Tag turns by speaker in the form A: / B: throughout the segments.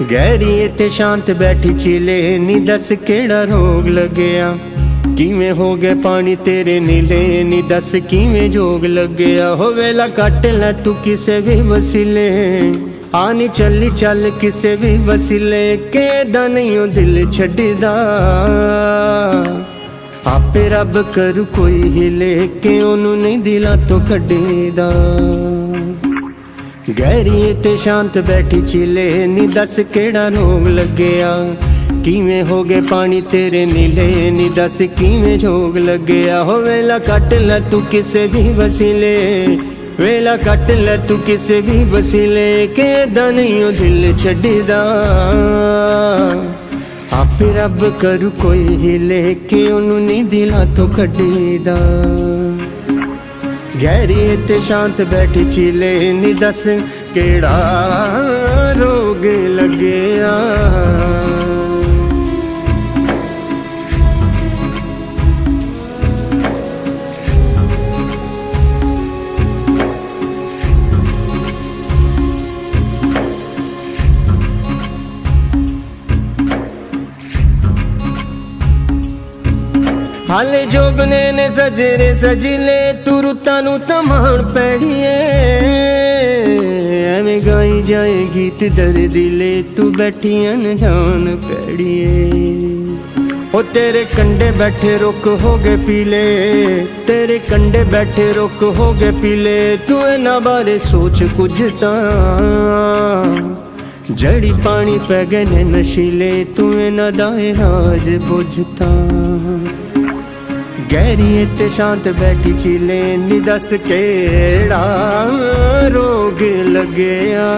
A: गहरी ते शांत बैठी चिले नी दस केड़ा रोग लगया। किवें हो गए पानी तेरे नीले नी दस किवें जोग लगया। हो वेला कट लै तू किसे भी वसीले आनी चली चल किसे भी वसीले के दा नहीं दिल छड्डदा। आपे रब करू कोई हिले के ओनू नहीं दिला तो कड्डीदा। गहरी ते शांत बैठी चिले नी दस केड़ा रोग लगया। किवें हो गए पानी तेरे नीले नी दस किवें जोग लगया। हो वेला कट लै तू किसे भी वसीले वेला कट लै तू किसे भी वसीले के दा नहीं दिल छड्डदा। आपे रब करू कोई हिले के ओनू नहीं दिला तो कड्डीदा। गहरी ते शांत बैठी चिले नी दस केड़ा रोग लगया। हाले जोगने ने सजरे सजिले तू रुत्तां नू तमान पैड़िए। एवें गाई जाए गीत दर्दिले तू बैठी अनजान पैड़िए। ओ तेरे कंडे बैठे रुक हो गए पीले तेरे कंडे बैठे रुक हो गए पीले। तू इन्हां बारे सोच कुछ तां जड़ी पानी पै गए ने नशीले। तू इन्हां दा राज बुझता। गहरी ते शांत बैठी चिले नी दस केड़ा रोग लगया।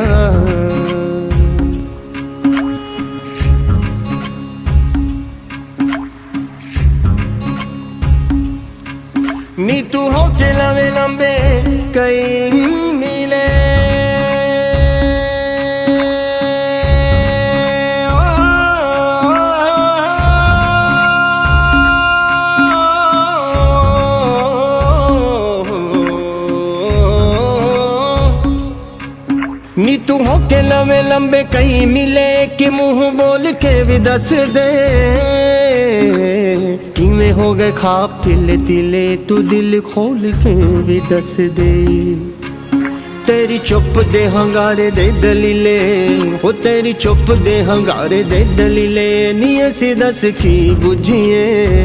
A: नी तू हो के लंबे लंबे कई मिले। नी तू हो के लंबे लंबे कहीं मिले कि मुंह बोल के भी दस दे। किवें हो गए खाब तिले तिले तू दिल खोल के भी दस दे। तेरी चुप दे हंगारे दे दलीले हो तेरी चुप दे हंगारे दे दलीले। नी असी दस की बुझिए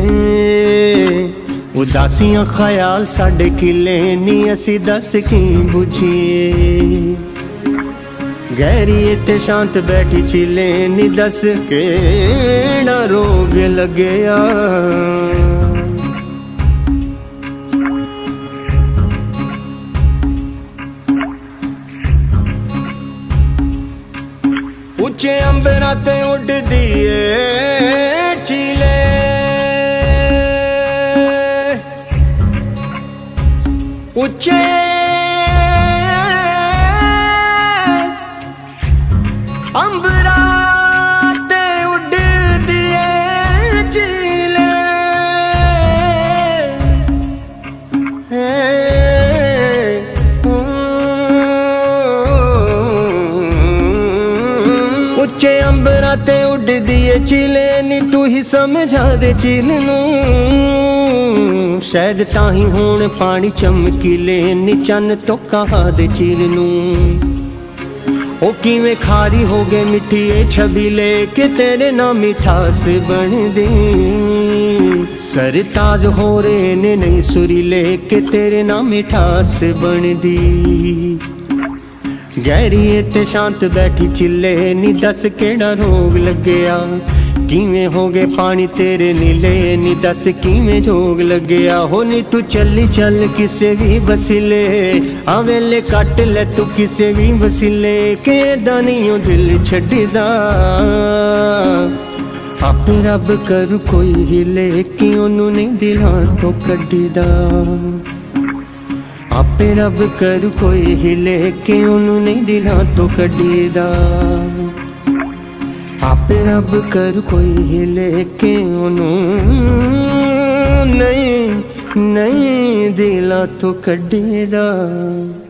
A: उदासियां ख्याल साडे किले। नी असी दस की बुझिए। गहरी ते शांत बैठी चिले नी दस केड़ा रोग लगया। उच्चे अंबरां ते उड़दी ए चिले उच्चे अंबरा ते उड़दी ए चिले। उच्चे अंबरा ते उड़दी ए चिले नी तू ही समझा दे चिल नू। शायद ताही हुण पानी चमकीले नी चन तो कहा दे चिल नू। ओ किवें खारी हो गए मिठी छबीले के तेरे ना मिठास बन दे। सरताज हो रहे ने नहीं सुरीले के तेरे ना मिठास बन दी। गहरी ते शांत बैठी चिले नी दस केड़ा रोग लगया। किवें हो गए पानी तेरे नीले नी दस किवें जोग लगया। हो नी तू चली चल किसे भी वसीले आवेले कट ले तू किसे भी वसीले के दा नहीं दिल छड्डदा। आपे रब करू कोई हिले कि ओनू नहीं दिलां तो कड्डीदा। आपे रब करू कोई हिले कि ओनू नहीं दिलां तो कड्डीदा। आपे रब कर कोई हिले के ओनू नहीं दिला तो कड्डीदा।